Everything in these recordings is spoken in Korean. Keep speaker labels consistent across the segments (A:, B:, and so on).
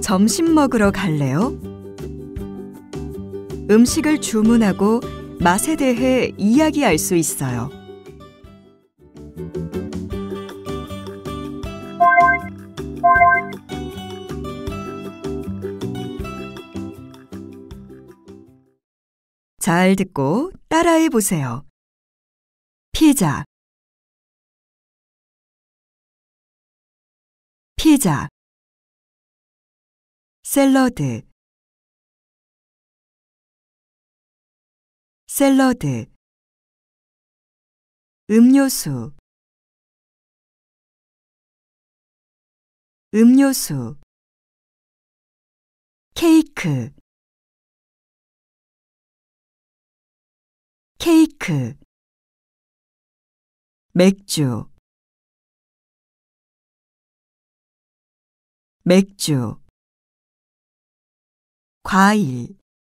A: 점심 먹으러 갈래요? 음식을 주문하고 맛에 대해 이야기할 수 있어요. 잘 듣고 따라해 보세요. 피자, 피자. 샐러드, 샐러드. 음료수, 음료수. 케이크, 케이크. 맥주, 맥주. 과일,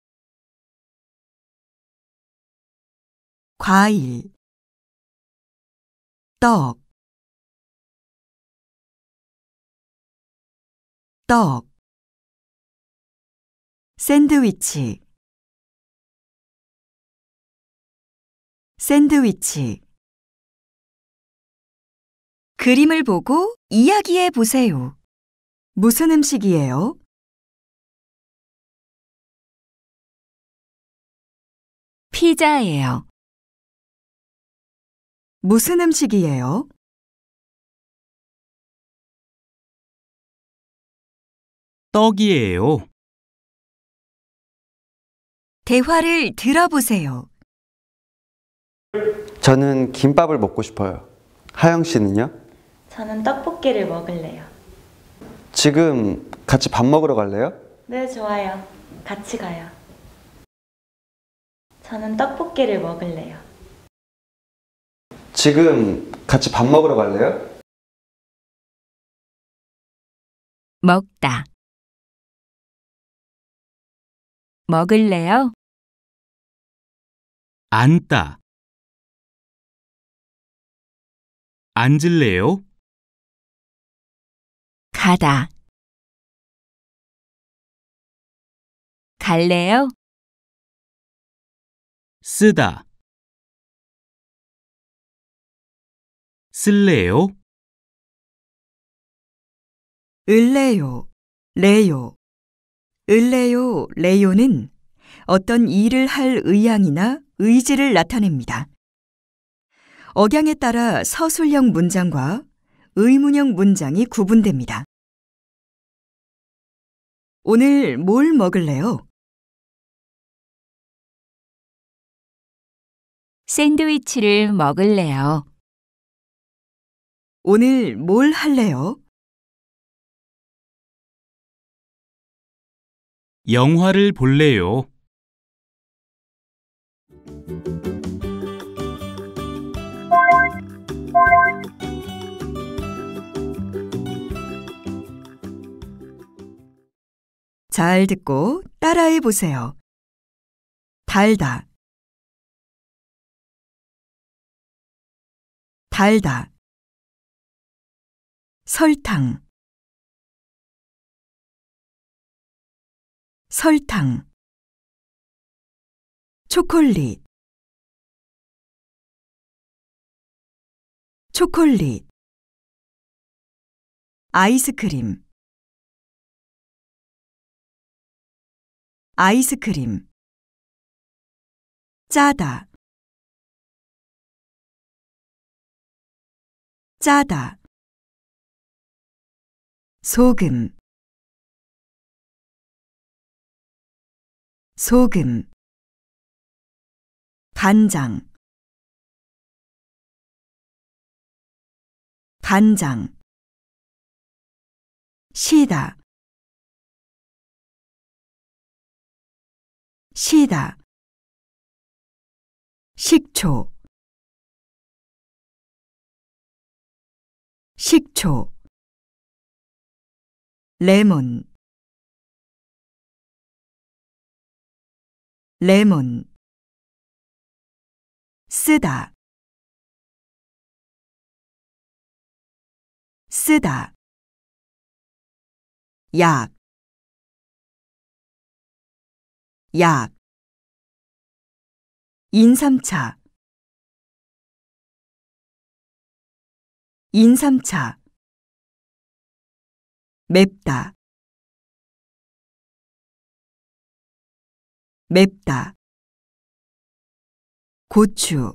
A: 과일. 떡, 떡. 샌드위치, 샌드위치. 그림을 보고 이야기해 보세요. 무슨 음식이에요? 피자예요. 무슨 음식이에요?
B: 떡이에요.
A: 대화를 들어보세요.
C: 저는 김밥을 먹고 싶어요. 하영 씨는요?
D: 저는 떡볶이를 먹을래요.
C: 지금 같이 밥 먹으러 갈래요?
D: 네, 좋아요. 같이 가요. 저는 떡볶이를 먹을래요.
C: 지금 같이 밥 먹으러 갈래요?
A: 먹다. 먹을래요?
B: 앉다. 앉을래요?
A: 가다. 갈래요?
B: 쓰다. 쓸래요?
A: 을래요, 레요. 을래요, 레요는 어떤 일을 할 의향이나 의지를 나타냅니다. 억양에 따라 서술형 문장과 의문형 문장이 구분됩니다. 오늘 뭘 먹을래요? 샌드위치를 먹을래요. 오늘 뭘 할래요?
B: 영화를 볼래요?
A: 잘 듣고 따라해 보세요. 달다, 달다. 설탕, 설탕. 초콜릿, 초콜릿. 아이스크림, 아이스크림. 짜다, 짜다. 소금, 소금. 간장, 간장. 시다, 시다. 식초, 식초. 레몬, 레몬. 쓰다, 쓰다. 약, 약, 인삼차, 인삼차, 맵다, 맵다, 고추,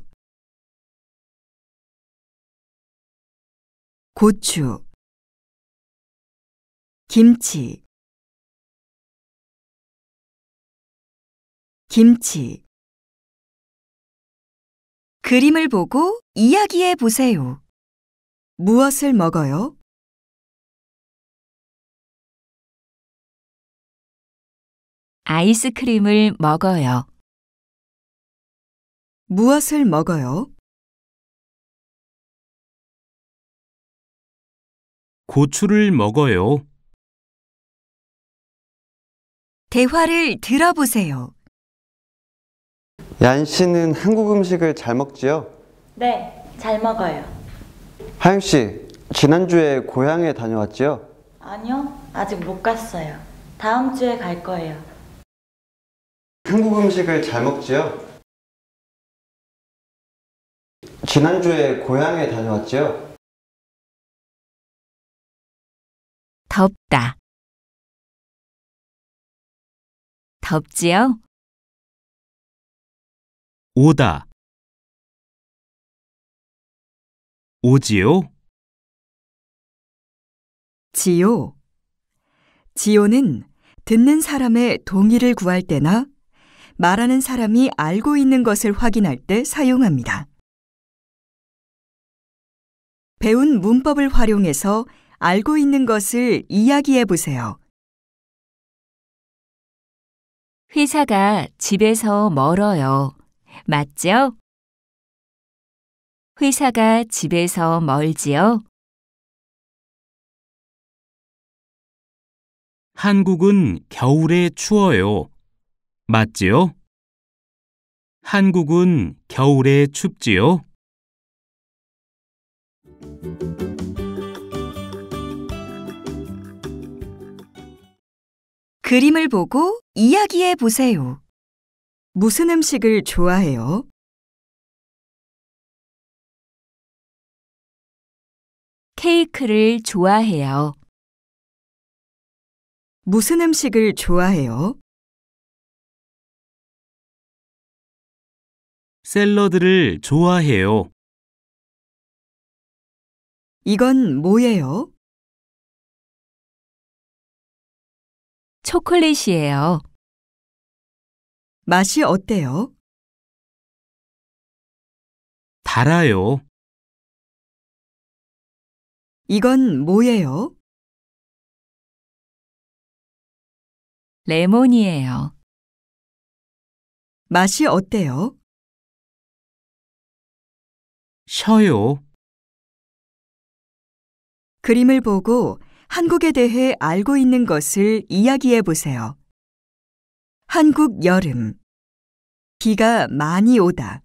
A: 고추, 김치, 김치. 그림을 보고 이야기해 보세요. 무엇을 먹어요?
E: 아이스크림을 먹어요.
A: 무엇을 먹어요?
B: 고추를 먹어요.
A: 대화를 들어보세요.
C: 얀 씨는 한국 음식을 잘 먹지요?
D: 네, 잘 먹어요.
C: 하영 씨, 지난주에 고향에 다녀왔지요?
D: 아니요, 아직 못 갔어요. 다음 주에 갈 거예요.
C: 한국 음식을 잘 먹지요? 지난주에 고향에 다녀왔지요?
E: 덥다. 덥지요?
B: 오다. 오지요?
A: 지요. 지요는 듣는 사람의 동의를 구할 때나 말하는 사람이 알고 있는 것을 확인할 때 사용합니다. 배운 문법을 활용해서 알고 있는 것을 이야기해 보세요.
E: 회사가 집에서 멀어요. 맞죠? 회사가 집에서 멀지요?
B: 한국은 겨울에 추워요. 맞지요? 한국은 겨울에 춥지요?
A: 그림을 보고 이야기해 보세요. 무슨 음식을 좋아해요?
E: 케이크를 좋아해요.
A: 무슨 음식을 좋아해요?
B: 샐러드를 좋아해요.
A: 이건 뭐예요?
E: 초콜릿이에요.
A: 맛이 어때요?
B: 달아요.
A: 이건 뭐예요?
E: 레몬이에요.
A: 맛이 어때요?
B: 쉬어요.
A: 그림을 보고 한국에 대해 알고 있는 것을 이야기해 보세요. 한국 여름. 비가 많이 오다.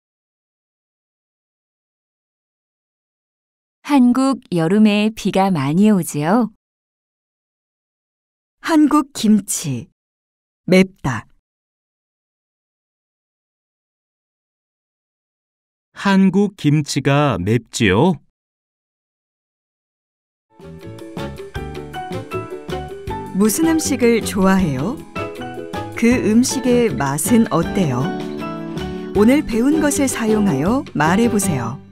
E: 한국 여름에 비가 많이 오지요?
A: 한국 김치. 맵다.
B: 한국 김치가 맵지요?
A: 무슨 음식을 좋아해요? 그 음식의 맛은 어때요? 오늘 배운 것을 사용하여 말해 보세요.